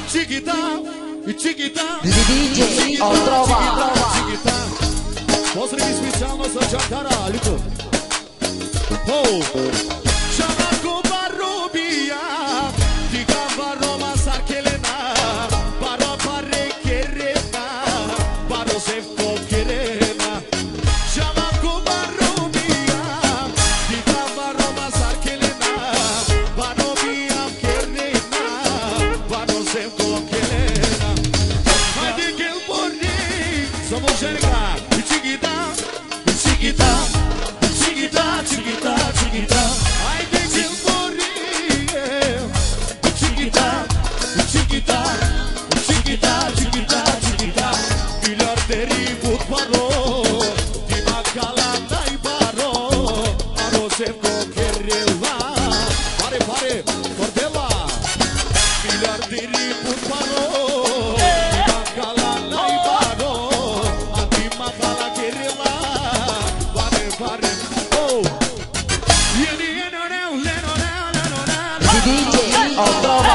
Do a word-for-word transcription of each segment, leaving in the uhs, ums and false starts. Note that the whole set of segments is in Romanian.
Chiquita, chiquita, D J Otrova. chiquita. Pozdrav specijalno za Čantara, Liku. Oh, Čana Kuba Rubija, Tika Baroma Sarkelena, Baro Pare Kerena, Baro Sevko Kerena. Čana Kuba Rubija, Tika Baroma Sarkelena, Baro Bijam Kerena, Baro Sevko Kerena. Hajde Gelbori, samo želika, chiquita, chiquita, chiquita, chiquita, chiquita. Hajde Gelbori, chiquita, chiquita, chiquita, chiquita, chiquita. Miliarderi futbolo, Dima Kalanda i Baro, Baro Sevko Kerela. Pare, pare, Cordela. Miliarderi futbolo, Dima Kalanda i Baro, Dima Kala Kerela. Pare, pare, oh. Yeni, yeni, yeni, yeni, D J Otrova.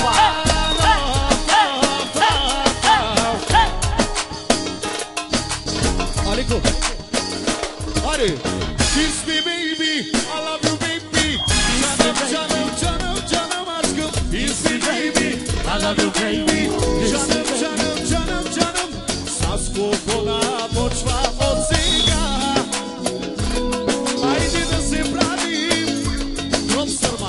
Aliko, hadi. Kiss me baby, I love you baby. Canım, canım, canım, canım aşkım. Kiss me baby, I love you baby. Canım, canım, canım, canım. Sasko kola počva od svega. Ajde da se pravim profesorma.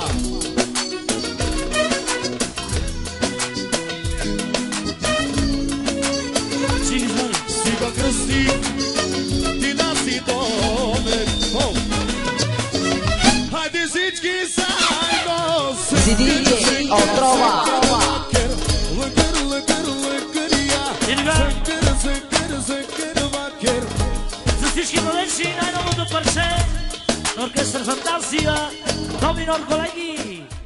Siga krsti, ti da si tome. Oh. Hajde zički zajedno se D J Otrova. Lekar, lekar, lekar, lekar ja. Zekar, zekar, zekar, vakar. За всички младежи най-новото парче на оркестър Фантазия, Доминор колеги.